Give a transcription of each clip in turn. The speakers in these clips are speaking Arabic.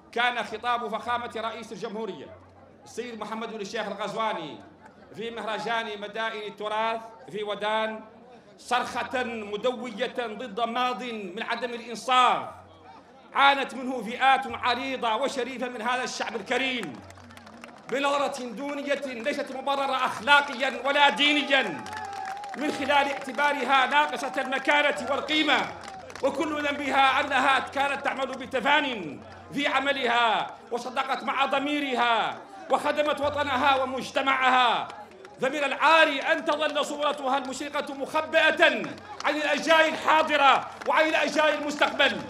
كان خطاب فخامة رئيس الجمهورية السيد محمد بن الشيخ الغزواني في مهرجان مدائن التراث في ودان صرخة مدوية ضد ماض من عدم الإنصاف عانت منه فئات عريضة وشريفة من هذا الشعب الكريم بنظرة دونية ليست مبررة أخلاقيا ولا دينيا، من خلال اعتبارها ناقصة المكانة والقيمة، وكل ذنبها أنها كانت تعمل بتفان في عملها وصدقت مع ضميرها وخدمت وطنها ومجتمعها. فمن العار أن تظل صورتها المشرقة مخبئة عن الأجيال الحاضرة وعن الأجيال المستقبل.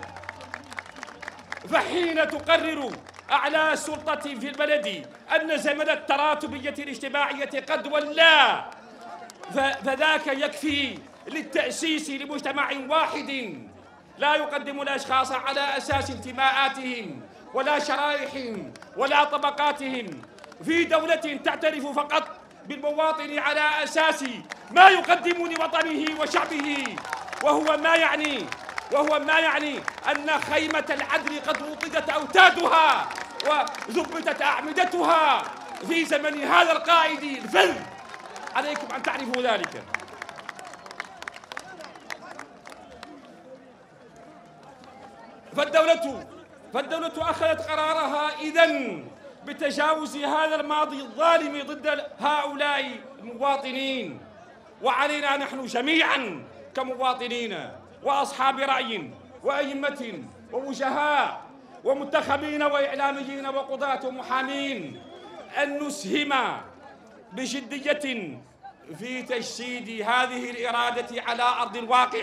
فحين تقرر أعلى السلطة في البلد أن زمن التراتبية الاجتماعية قد ولى، فذاك يكفي للتأسيس لمجتمع واحد لا يقدم الأشخاص على أساس انتماءاتهم ولا شرائحهم ولا طبقاتهم، في دولة تعترف فقط بالمواطن على أساس ما يقدم لوطنه وشعبه، وهو ما يعني أن خيمة العدل قد وطدت أوتادها وذبتت أعمدتها في زمن هذا القائد الفذ. عليكم أن تعرفوا ذلك. فالدولة أخذت قرارها إذن بتجاوز هذا الماضي الظالم ضد هؤلاء المواطنين، وعلينا نحن جميعا كمواطنين وأصحاب رأي وأئمة ووجهاء ومنتخبين وإعلاميين وقضاة ومحامين أن نسهم بجدية في تجسيد هذه الإرادة على أرض الواقع،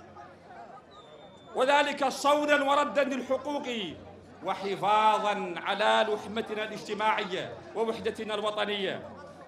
وذلك صونا وردا للحقوق وحفاظا على لحمتنا الاجتماعية ووحدتنا الوطنية.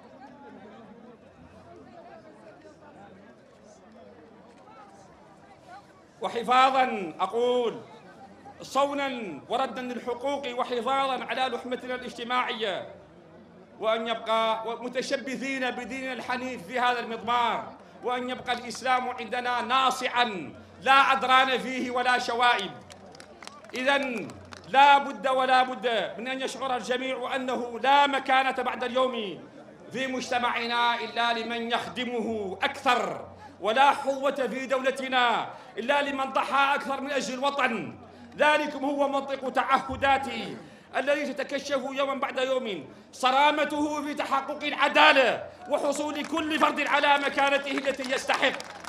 وحفاظا أقول صونا وردا للحقوق وحفاظا على لحمتنا الاجتماعية، وأن يبقى متشبثين بديننا الحنيف في هذا المضمار، وأن يبقى الإسلام عندنا ناصعا لا عذران فيه ولا شوائب. إذن لا بد من أن يشعر الجميع أنه لا مكانة بعد اليوم في مجتمعنا إلا لمن يخدمه أكثر، ولا حظوة في دولتنا إلا لمن ضحى أكثر من أجل الوطن. ذلكم هو منطق تعهداتي الذي تتكشف يوما بعد يوم صرامته في تحقق العدالة وحصول كل فرد على مكانته التي يستحق.